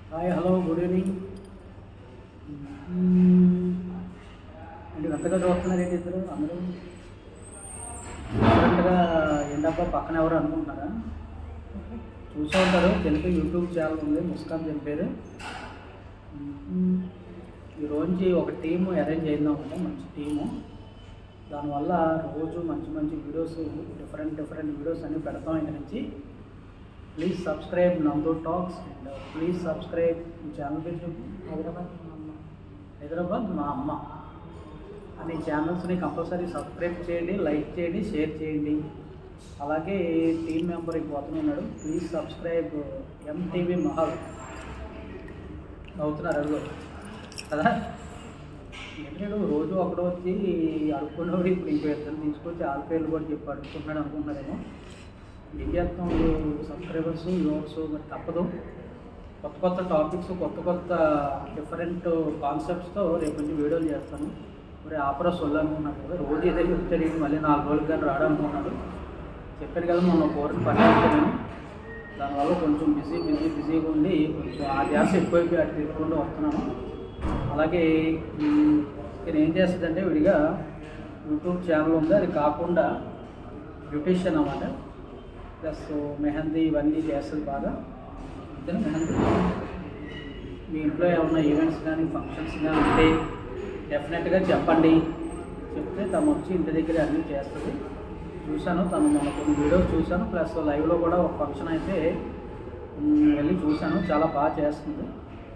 Hi hello good evening అంటే అంతగా చూస్తున్నారు ఏంటి ఇద్దరు అందరూ డిఫరెంట్గా ఏంటప్ప పక్కన ఎవరు అనుకుంటున్నారా? చూసే ఉంటారు. తెలుగు యూట్యూబ్ ఛానల్ ఉంది ముస్కాన్ దీని పేరు. ఈరోజు ఒక టీము అరేంజ్ అయిందామంటే మంచి టీము. దానివల్ల రోజు మంచి మంచి వీడియోస్ డిఫరెంట్ వీడియోస్ అన్నీ పెడతాం. ఇక్కడ నుంచి please subscribe Nandu talks and please subscribe ఈ ఛానల్ పేరు హైదరాబాద్ మా అమ్మ అనే ఛానల్స్ని కంపల్సరీ సబ్స్క్రైబ్ చేయండి, లైక్ చేయండి, షేర్ చేయండి. అలాగే టీమ్ మెంబర్ ఇంకొతను ఉన్నాడు, ప్లీజ్ సబ్స్క్రైబ్ ఎంటీవీ మహల్ అవుతున్నారు అడుగు కదా. ఎందుకంటే రోజు ఒకడు వచ్చి అడుక్కున్నవాడు ఇప్పుడు ఇంకో ఇద్దరు తీసుకొచ్చి ఆరు పేర్లు కూడా చెప్పి అడుక్కుంటున్నాడు అనుకుంటున్నారేమో. ఏం చేస్తాం సబ్స్క్రైబర్స్ వ్యూవర్స్, మరి తప్పదు. కొత్త టాపిక్స్, కొత్త డిఫరెంట్ కాన్సెప్ట్స్తో రేపు నుంచి వీడియోలు చేస్తాను. మరి ఆపరా సొల్లనుకున్నాను కదా, రోజు ఏదో చెప్తాడు మళ్ళీ 4 రోజులు కానీ రావడానుకున్నాడు. చెప్పాను కదా మొన్న కోరిక పట్టించాను. దానివల్ల కొంచెం బిజీగా ఉండి కొంచెం ఆ ధ్యాస ఎక్కువైపోయి అటు తిరుగుకుంటూ వస్తున్నాను. అలాగే నేను ఏం చేస్తుందంటే విడిగా యూట్యూబ్ ఛానల్ ఉంది, అది కాకుండా బ్యూటీషియన్ అన్నమాట. ప్లస్ మెహందీ ఇవన్నీ చేస్తుంది బాగా. అంతేనా మెహందీ? మీ ఇంట్లో ఏమన్నా ఈవెంట్స్ కానీ ఫంక్షన్స్ కానీ ఉంటే డెఫినెట్గా చెప్పండి. చెప్తే తను వచ్చి ఇంటి దగ్గర అన్నీ చేస్తుంది. చూశాను, తను మన కొన్ని వీడియోస్ చూశాను. ప్లస్ లైవ్లో కూడా ఒక ఫంక్షన్ అయితే వెళ్ళి చూశాను, చాలా బాగా చేస్తుంది.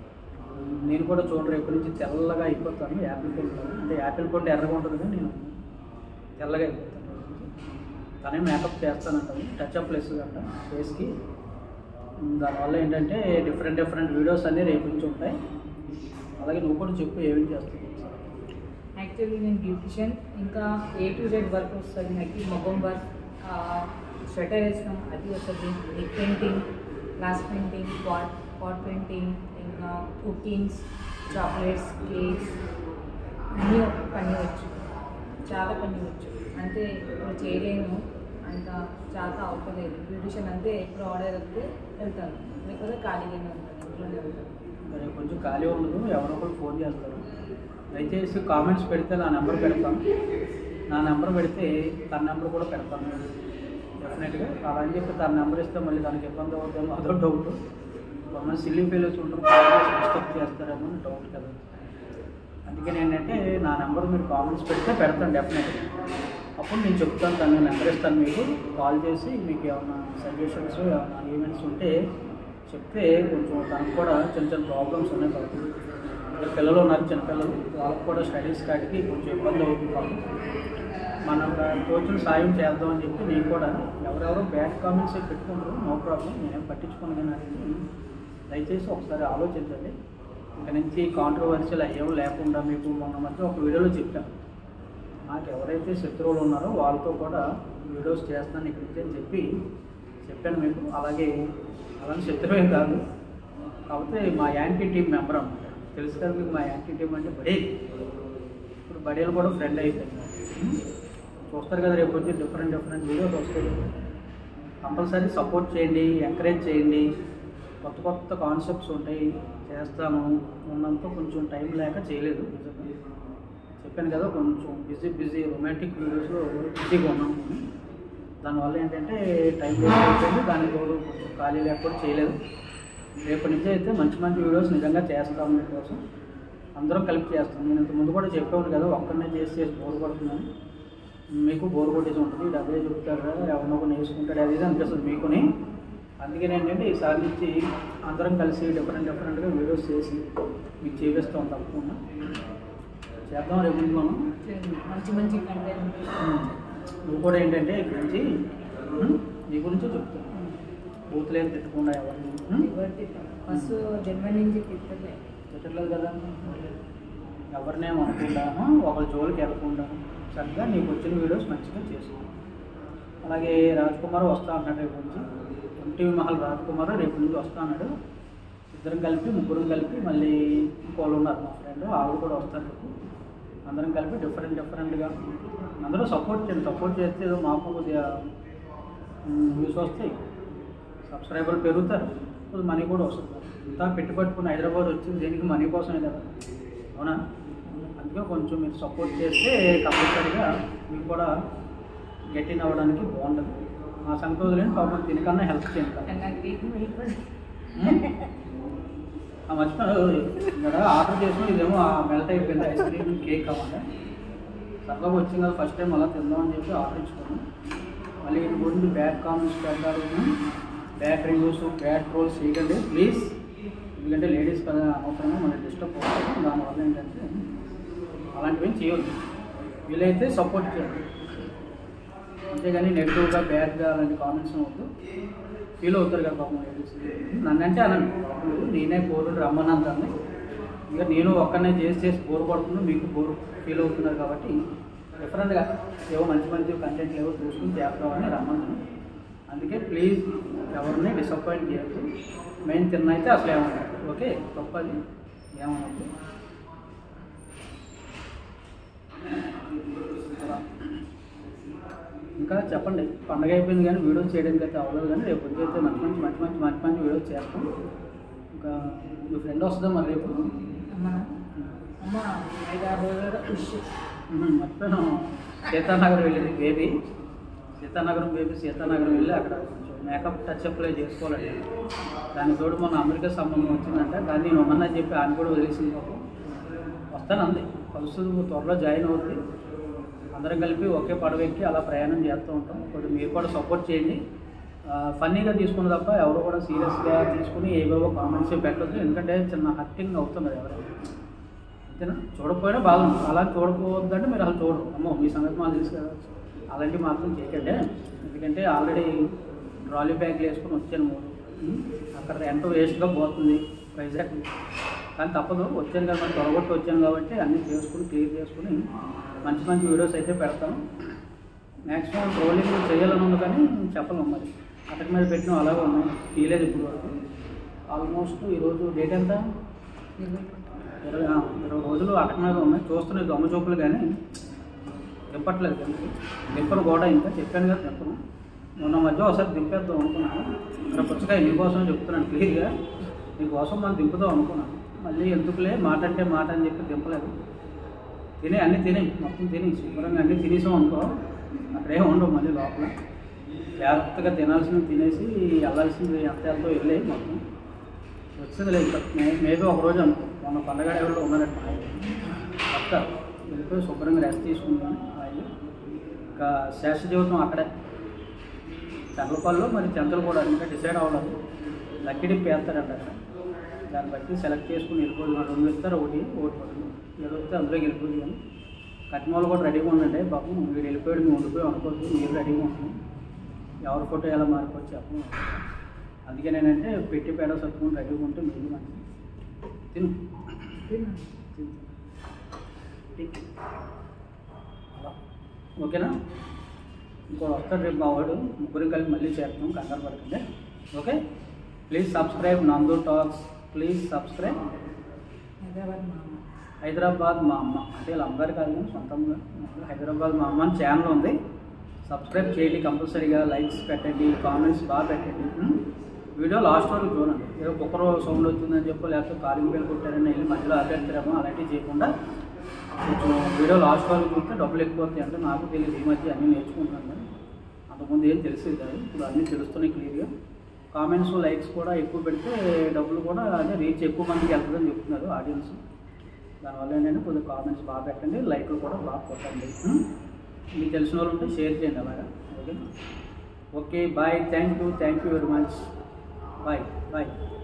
నేను కూడా చూడండి రేపు నుంచి తెల్లగా అయిపోతాను. యాపిల్ పండు అంటే యాపిల్ పండు ఎర్రగా ఉంటుంది కానీ నేను తెల్లగా అయిపోతాను. తనే మేకప్ చేస్తానంటాను, టచ్అప్ లెస్ అంట ఫేస్కి. దానివల్ల ఏంటంటే డిఫరెంట్ వీడియోస్ అన్నీ రేపు నుంచి ఉంటాయి. అలాగే నువ్వు కూడా చెప్పు ఏమేమి చేస్తావు. యాక్చువల్లీ నేను బ్యూటిషియన్, ఇంకా A to Z వర్క్ వస్తుంది నాకు. మొగం వర్క్, స్వెటర్ వేస్తాం అది వస్తుంది, neck painting, glass painting, pot painting, ఇంకా కుకింగ్స్, చాక్లెట్స్, కేక్స్ అన్నీ ఒక పని వచ్చు, చాలా పని వచ్చు. అంటే ఇప్పుడు చేయలేను, అంత చాలా అవసరం. బ్యూటిషియన్ అంటే ఎప్పుడు ఆర్డర్ వస్తే వెళ్తాను, లేకపోతే ఖాళీగానే ఉంటాను, ఇంట్లోనే ఉంటాను. మరి కొంచెం ఖాళీ ఉండదు, ఎవరో ఒకరు ఫోన్ చేస్తారు. దయచేసి కామెంట్స్ పెడితే నా నెంబర్ పెడతాను. నా నెంబర్ పెడితే తన నెంబర్ కూడా పెడతాను డెఫినెట్గా. అలా అని చెప్పి తన నెంబర్ ఇస్తే మళ్ళీ దానికి ఇబ్బంది అవుతుందో అదో డౌట్. కొంతమంది సిల్లీ ఫీల్స్ ఉంటారు, డిస్టర్బ్ చేస్తారేమో అని డౌట్ కదా. అందుకని ఏంటంటే నా నెంబర్ మీరు కామెంట్స్ పెడితే పెడతాను డెఫినెట్గా. అప్పుడు నేను చెప్తాను, తను నెంబర్ ఇస్తాను, మీకు కాల్ చేసి మీకు ఏమైనా సజెషన్స్ ఏమైనా ఈవెంట్స్ ఉంటే చెప్తే కొంచెం తనకు కూడా చిన్న ప్రాబ్లమ్స్ ఉన్నాయి కాబట్టి. పిల్లలు ఉన్నారు, చిన్నపిల్లలు, వాళ్ళకు కూడా స్టడీస్ కాటికి కొంచెం ఇబ్బంది అవుతుంది కాబట్టి మనం తోచిన సాయం చేద్దామని చెప్పి నేను కూడా ఎవరెవరో బ్యాడ్ కామెంట్స్ పెట్టుకుంటారు, నో ప్రాబ్లం, నేనేం పట్టించుకోను. కానీ దయచేసి ఒకసారి ఆలోచించండి. ఇక నుంచి కాంట్రవర్షియల్ అయ్యేం లేకుండా మీకు మొన్న మధ్య ఒక వీడియోలో చెప్పాను, నాకు ఎవరైతే శత్రువులు ఉన్నారో వాళ్ళతో కూడా వీడియోస్ చేస్తాను ఇక్కడ నుంచి అని చెప్పాను మీకు. అలాగే అలాంటి శత్రువే కాదు, కాకపోతే మా యాంటీ టీమ్ మెంబర్ అన్నమాట. తెలుసు కదా మీకు మా యాంటీ టీమ్ అంటే బడీ. ఇప్పుడు బడీలు కూడా ఫ్రెండ్ అయిపోయింది. చూస్తారు కదా రేపు వచ్చి డిఫరెంట్ వీడియోస్ వస్తాయి. కంపల్సరీ సపోర్ట్ చేయండి, ఎంకరేజ్ చేయండి. కొత్త కాన్సెప్ట్స్ ఉంటాయి, చేస్తాను. ఉన్నంత కొంచెం టైం లేక చేయలేదు. చెప్పాను కదా కొంచెం బిజీ రొమాంటిక్ వీడియోస్లో బిజీగా ఉన్నాము. దానివల్ల ఏంటంటే టైం వేస్ట్ అయిపోయింది. దానికి తోడు కొంచెం ఖాళీ లేకపోతే చేయలేదు. రేపటి నుంచి అయితే మంచి వీడియోస్ నిజంగా చేస్తాము మీకోసం. అందరం కలిపి చేస్తాం. నేను ఇంతకుముందు కూడా చెప్పాను కదా, ఒక్కడనే చేసి బోర్ కొడుతున్నాను. మీకు బోర్ కొట్టేసి ఉంటుంది, డబ్బే చెప్తారు కదా, ఎవరినో కొన్ని వేసుకుంటాడు, అది అనిపిస్తుంది మీకుని. అందుకని ఏంటంటే ఈసారి నుంచి అందరం కలిసి డిఫరెంట్గా వీడియోస్ చేసి మీకు చేపిస్తాం. తప్పకుండా చేద్దాం రేపు నుంచి మనం మంచి కంటెంట్. నువ్వు కూడా ఏంటంటే ఇక్కడ నుంచి నీ గురించి చెప్తాను, బూతులేం తిట్టకుండా ఎవరిని ఫస్ట్ జన్మ నుంచి తిట్టలేదు కదా, ఎవరినేమో అనుకుంటా, ఒకరి జోలికి వెళ్ళకుండా చక్కగా నీకు వచ్చిన వీడియోస్ మంచిగా చేసుకో. అలాగే రాజ్కుమార్ వస్తా అన్నాడు రేపు నుంచి, ఎంటీవీ మహల్ రాజ్కుమార్ రేపు నుంచి వస్తా అన్నాడు. ఇద్దరం కలిపి ముగ్గురం కలిపి మళ్ళీ ఇంకోళ్ళు ఉన్నారు మా ఫ్రెండ్, ఆవిడ కూడా వస్తారు రేపు. అందరం కలిపి డిఫరెంట్గా అందరూ సపోర్ట్ చేస్తే ఏదో మాకు కొద్దిగా వ్యూస్ వస్తాయి, సబ్స్క్రైబర్లు పెరుగుతారు, కొద్దిగా మనీ కూడా వస్తుంది. ఇంత పెట్టుబట్టుకుని హైదరాబాద్ వచ్చింది దేనికి మనీ కోసమే కదా, అవునా? అందుకే కొంచెం మీరు సపోర్ట్ చేస్తే కంపల్సరీగా మీకు కూడా గెట్ ఇన్ అవ్వడానికి బాగుంటుంది. మా సంగతి వదిలేని పాపం దీనికన్నా హెల్ప్ చేయండి కదా. మర్చిపోయాను ఇక్కడ ఆర్డర్ చేసిన ఇదేమో మెల్ట్ అయిపోయింది. ఐస్ క్రీమ్ కేక్ కావాలి సరదాగా వచ్చింది కదా ఫస్ట్ టైం అలా తిందామని చెప్పి ఆర్డర్ ఇచ్చుకోను. మళ్ళీ వీటి గురించి బ్యాడ్ కామెంట్స్ పెట్టాలి, బ్యాడ్ రివ్యూస్, బ్యాడ్ ట్రోల్స్ చేయకండి ప్లీజ్. ఎందుకంటే లేడీస్ కదా అవసరంగా మనకి డిస్టర్బ్ అవుతుంది. దానివల్ల ఏంటంటే అలాంటివి చేయొద్దు. వీలైతే సపోర్ట్ చేయండి, అంతేగాని నెగిటివ్గా బ్యాడ్గా అలాంటి కామెంట్స్ వద్దు. ఫీల్ అవుతారు కదా పాపం లేడీస్. నన్నంటే అనండి, నేనే బోరు రమ్మనంతాను. ఇక నేను ఒక్కనే చేసి బోరు పడుతుంది, మీకు బోరు ఫీల్ అవుతున్నారు కాబట్టి డిఫరెంట్గా ఏవో మంచి మంచి కంటెంట్లు ఏవో చూసుకుని చేస్తామని రమ్మన్నాను. అందుకే ప్లీజ్ ఎవరిని డిసప్పాయింట్ చేయొద్దు. మెయిన్ తిన్నైతే అసలు ఏమన్నారు, ఓకే? తప్పది ఏమన్నట్టు. ఇంకా చెప్పండి, పండగ అయిపోయింది కానీ వీడియోస్ చేయడానికి అయితే అవ్వలేదు, కానీ రేపు పొద్దు అయితే మంచి మంచి వీడియోస్ చేస్తాం. ఇంకా మీ ఫ్రెండ్ వస్తుందా మరి రేపు? మర్చిపోయాను, సీతానగరం వెళ్ళింది బేబీ. సీతానగరం వెళ్ళి అక్కడ కొంచెం మేకప్ టచ్అప్లే చేసుకోవాలండి. దాని తోడు మొన్న అమెరికా సంబంధం వచ్చిందంట, కానీ నేను ఉన్నదని చెప్పి ఆయన కూడా వదిలేసింది. పాపం వస్తాను అంది, కలుస్తుంది, త్వరలో జాయిన్ అవుతుంది. అందరం కలిపి ఒకే పడవ ఎక్కి అలా ప్రయాణం చేస్తూ ఉంటాం. కొంచెం మీరు కూడా సపోర్ట్ చేయండి. ఫన్నీగా తీసుకుని తప్ప ఎవరు కూడా సీరియస్గా తీసుకుని ఏవేవో కామెంట్స్ పెట్టద్దు. ఎందుకంటే చిన్న హర్టింగ్ అవుతుంది ఎవరైనా, అంతేనా? చూడకపోయినా బాగుంటుంది. అలా చూడకపోవద్దంటే మీరు అసలు చూడరు. అమ్మో మీ సంగతి మాకు తెలుసు కదా, అలాంటివి మాత్రం చేయకండి. ఎందుకంటే ఆల్రెడీ ట్రాలీ బ్యాగ్లు వేసుకొని వచ్చాను, అక్కడ రెంట్ వేస్ట్గా పోతుంది వైజాగ్. కానీ తప్పదు, వచ్చాను కదా మరి త్వరగొట్టి వచ్చాను కాబట్టి అన్నీ చేసుకుని క్లియర్ చేసుకుని మంచి వీడియోస్ అయితే పెడతాను. మ్యాక్సిమం ట్రోలింగ్ చేయాలని ఉంది కానీ చెప్పలేము, మరి అక్కడి మీద పెట్టిన అలాగే ఉన్నాయి, తీయలేదు ఇప్పుడు వరకు. ఆల్మోస్ట్ ఈరోజు డేట్ ఎంత, 20 రోజులు అక్కడి మీద ఉన్నాయి. చూస్తున్నాయి దొంగ చూపులు కానీ దింపట్లేదు. దింపను కూడా ఇంకా చెప్పాను కదా దింపను. మొన్న మధ్య ఒకసారి దింపేద్దాం అనుకున్నాను. ఇక్కడ పుచ్చకాయ నీకోసం చెప్తున్నాను క్లియర్గా, నీకోసం మనం దింపుదాం అనుకున్నాను. మళ్ళీ ఎందుకులే మాట అంటే మాట అని చెప్పి దింపలేదు. అన్నీ తినేయి, మొత్తం తినేయి శుభ్రంగా అన్నీ తినేసాం అనుకో, అక్కడే ఉండవు. మళ్ళీ లోపల జాగ్రత్తగా తినాల్సినవి తినేసి వెళ్ళాల్సింది ఎంత ఎంతో వెళ్ళాయి. మొత్తం వచ్చింది లేదు, మేబీ ఒకరోజు అనుకో. మొన్న పండగ ఎవరు ఉన్నారంట, వస్తారు వెళ్ళిపోయి శుభ్రంగా రెస్ట్ తీసుకుంటాను. ఆయన ఇంకా శేష జీవితం అక్కడే చంద్రపల్లిలో, మరి చంద్రలు కూడా ఇంకా డిసైడ్ అవ్వలేదు. లక్కీ డిప్ వేస్తారంట అక్కడ, దాన్ని బట్టి సెలెక్ట్ చేసుకుని వెళ్ళిపోదు. 2 ఇస్తారు, ఒకటి పడుతుంది, ఏదో వస్తే అందులోకి వెళ్ళిపోదు. కానీ కట్టిమూలు కూడా రెడీగా ఉండండి. పాపం వీడు వెళ్ళిపోయాడు, మేము ఉండిపోయి అనుకోవద్దు, మీరు రెడీగా ఉంటుంది. ఎవరి ఫోటో ఎలా మారిపోవచ్చు చెప్పను. అందుకే నేనంటే పెట్టి పేడ సత్తుకుని రెడీగా ఉంటే మీరు మంచిది. తిను అలా ఓకేనా? ఇంకో వస్తాడు రేపు మా వాడు, ముగ్గురు కలిపి మళ్ళీ చేస్తాం, కంగారు పడుతుంది. Okay, please subscribe Nandu talks, please subscribe. Hyderabad మా అమ్మ అంటే వీళ్ళ అమ్మగారు కాదు కానీ సొంతంగా హైదరాబాద్ మా అమ్మ అని ఛానల్ ఉంది. సబ్స్క్రైబ్ చేయండి కంపల్సరీగా, లైక్స్ పెట్టండి, కామెంట్స్ బాగా పెట్టండి. వీడియో లాస్ట్ వరకు చూడండి. ఏదో కుక్కర్ సౌండ్ వచ్చిందని చెప్పి లేకపోతే కాలింగ్ బెల్ కొట్టారని వెళ్ళి మధ్యలో ఆపేస్తారేమో, అలాంటివి చేయకుండా కొంచెం వీడియో లాస్ట్ వరకు చూస్తే డబ్బులు ఎక్కువ వస్తాయి. అంటే నాకు తెలియదు, ఈ మధ్య అన్నీ నేర్చుకుంటున్నాను కానీ అంతకుముందు ఏం తెలిసేది కాదు, ఇప్పుడు అన్నీ తెలుస్తున్నాయి క్లియర్గా. కామెంట్స్ లైక్స్ కూడా ఎక్కువ పెడితే డబ్బులు కూడా అదే రీచ్ ఎక్కువ మందికి వెళ్తుందని చెప్తున్నారు ఆడియన్స్. దానివల్ల ఏంటంటే కొద్దిగా కామెంట్స్ బాగా పెట్టండి, లైక్లు కూడా బాగా కొట్టండి. మీకు తెలిసిన వాళ్ళు ఉంటే షేర్ చేయండి అలాగా. Okay, bye, thank you very much, bye.